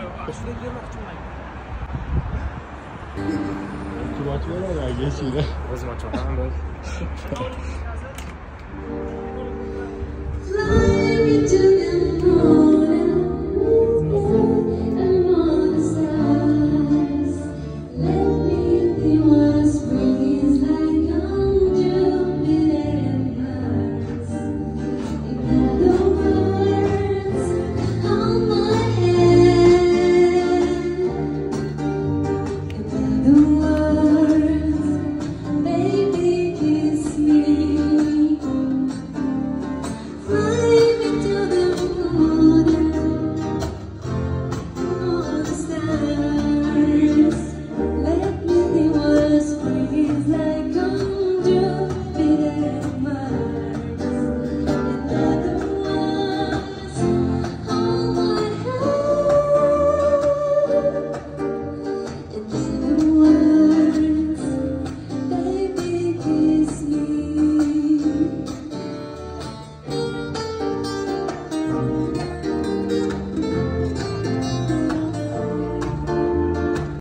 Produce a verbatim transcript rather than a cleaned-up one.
去把车那边也洗的。 我怎么找他们？